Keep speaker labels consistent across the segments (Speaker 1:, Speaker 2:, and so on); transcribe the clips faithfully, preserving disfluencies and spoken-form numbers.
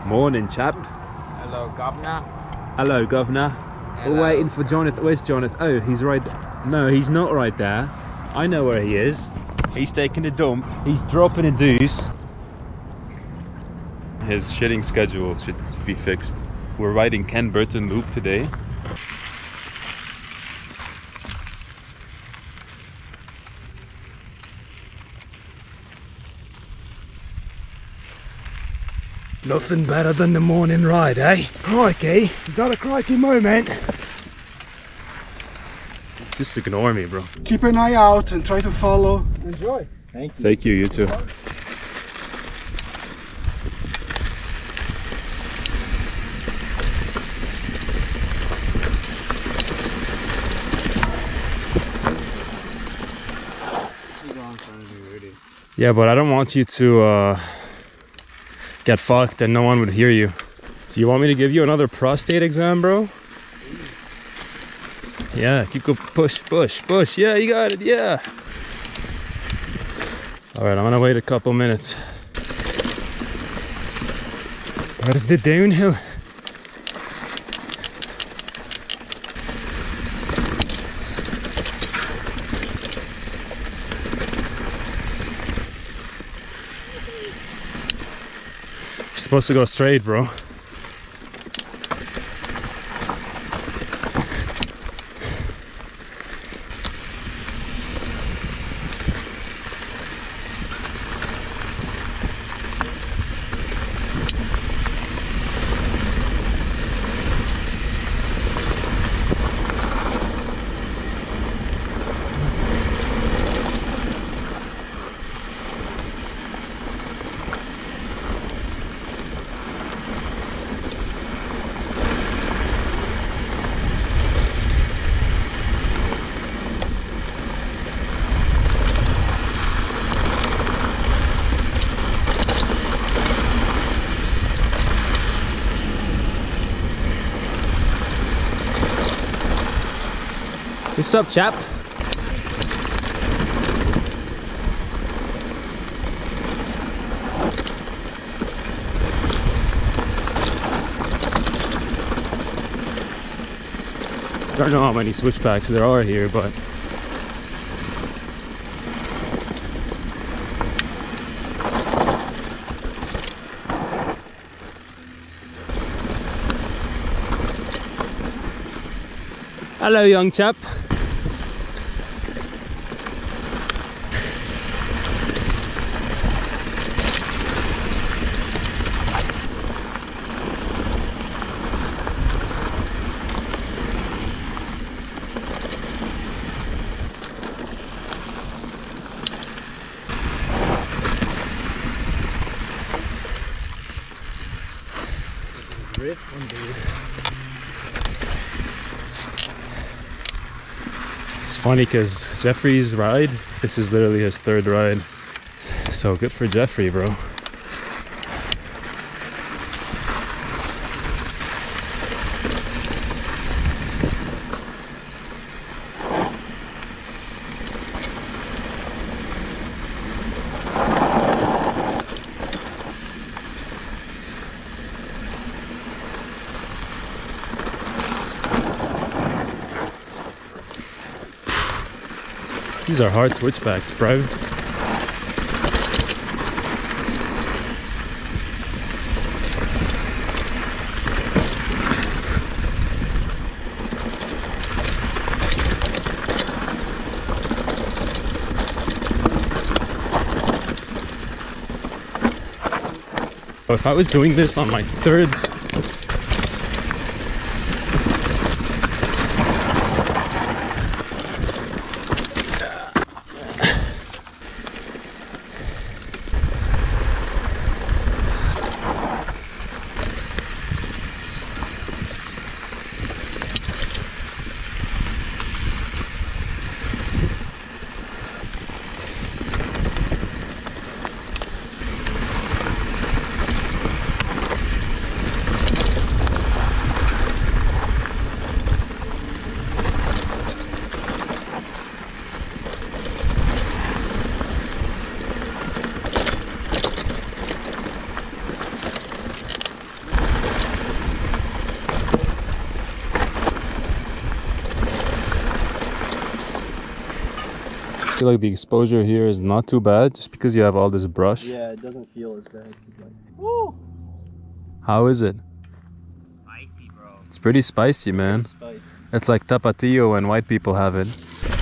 Speaker 1: Morning, chap.
Speaker 2: Hello, governor.
Speaker 1: Hello, governor.
Speaker 2: Hello.
Speaker 1: We're waiting for Jonathan. Where's Jonathan? Oh, he's right. No, he's not right there. I know where he is. He's taking a dump. He's dropping a deuce. His shitting schedule should be fixed. We're riding Ken Burton Loop today.
Speaker 3: Nothing better than the morning ride, eh? Crikey, is that a crikey moment?
Speaker 1: Just ignore me, bro.
Speaker 4: Keep an eye out and try to follow.
Speaker 3: Enjoy. Thank you.
Speaker 1: Thank you, you too. Yeah, but I don't want you to uh, get fucked and no one would hear you. Do you want me to give you another prostate exam, bro? Yeah, keep go push, push, push. Yeah, you got it, yeah. All right, I'm gonna wait a couple minutes. Where's the downhill? You're supposed to go straight, bro. What's up, chap? I don't know how many switchbacks there are here, but hello, young chap. It's funny because Jeffrey's ride, this is literally his third ride. So good for Jeffrey, bro. These are hard switchbacks, bro. If I was doing this on my third I feel like the exposure here is not too bad just because you have all this brush.
Speaker 5: Yeah, it doesn't feel as bad. It's like, woo!
Speaker 1: How is it?
Speaker 2: Spicy, bro.
Speaker 1: It's pretty spicy, man.
Speaker 5: Spice.
Speaker 1: It's like tapatio when white people have it.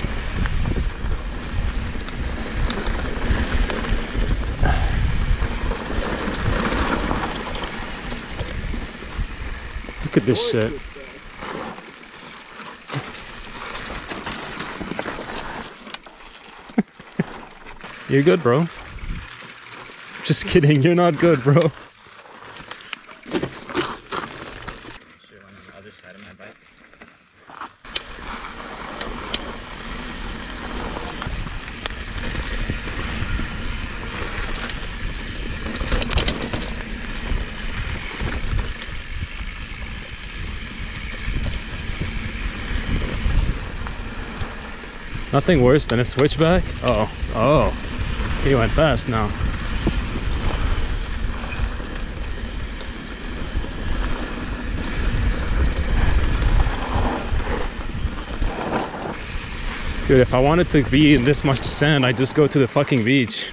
Speaker 1: Look at this shit. You're good, bro. Just kidding, you're not good, bro.
Speaker 2: Should one on the other side of my bike.
Speaker 1: Nothing worse than a switchback. Oh, oh, he went fast now. Dude, if I wanted to be in this much sand, I'd just go to the fucking beach.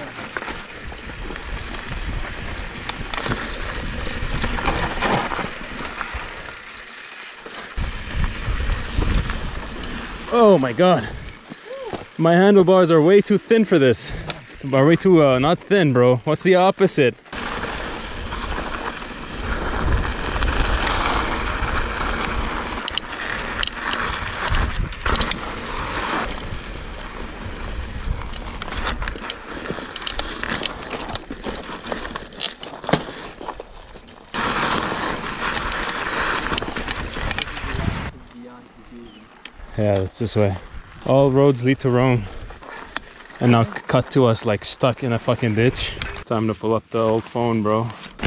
Speaker 1: Oh my god. My handlebars are way too thin for this. Are way too, uh, not thin, bro. What's the opposite? Yeah, it's this way. All roads lead to Rome. And now cut to us like stuck in a fucking ditch. Time to pull up the old phone, bro.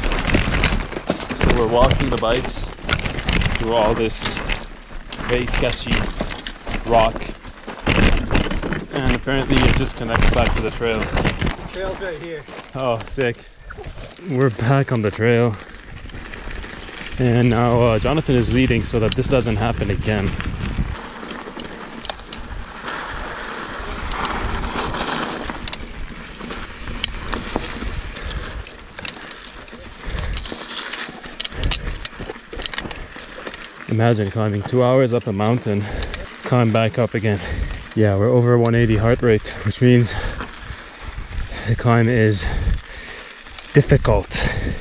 Speaker 1: So we're walking the bikes through all this very sketchy rock. And apparently it just connects back to the trail.
Speaker 5: Trail's right here.
Speaker 1: Oh, sick. We're back on the trail. And now uh, Jonathan is leading so that this doesn't happen again. Imagine climbing two hours up a mountain, climb back up again. Yeah, we're over one eighty heart rate, which means the climb is difficult.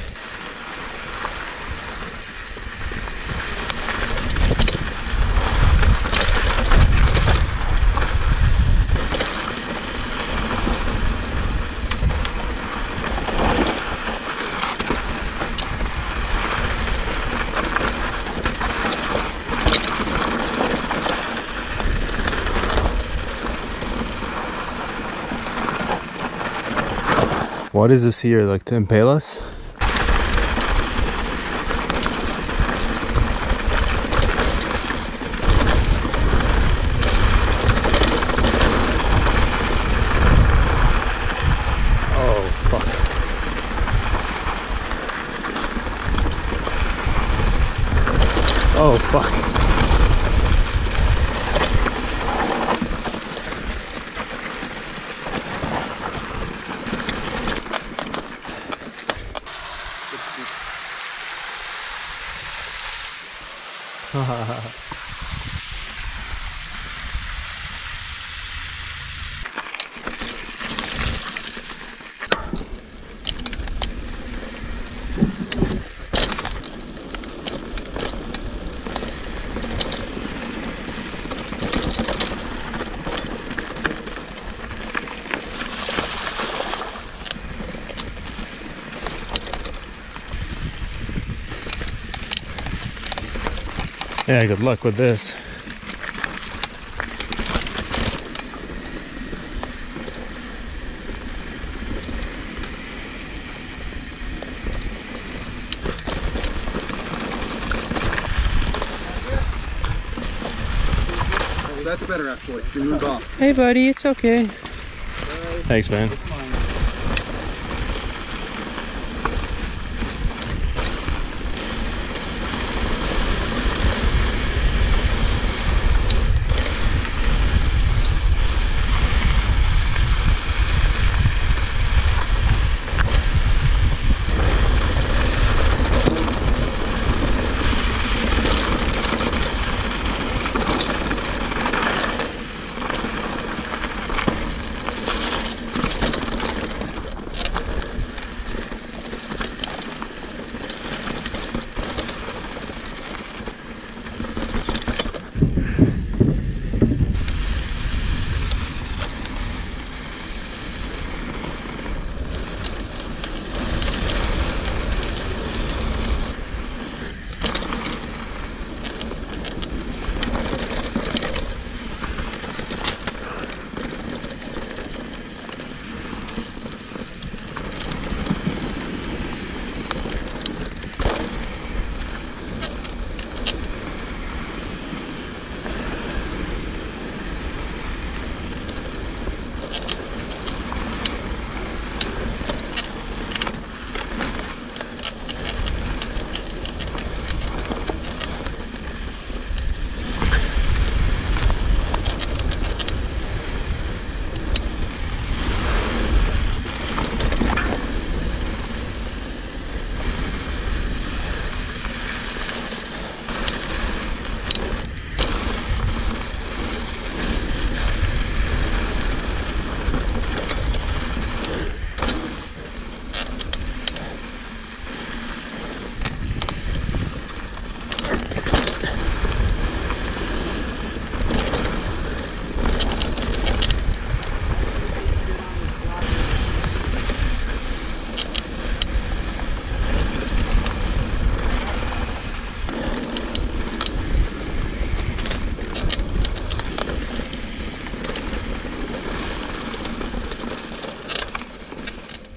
Speaker 1: What is this here, like to impale us? Oh, fuck. Oh, fuck. Yeah, good luck with this.
Speaker 4: Oh, that's better actually. You can move off.
Speaker 1: Hey buddy, it's okay. Thanks, man.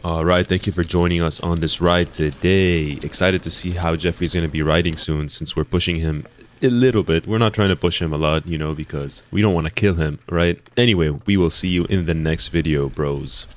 Speaker 6: All right, thank you for joining us on this ride today. Excited to see how Jeffrey's going to be riding soon, since we're pushing him a little bit. We're not trying to push him a lot, you know, because we don't want to kill him, right? Anyway, we will see you in the next video, bros.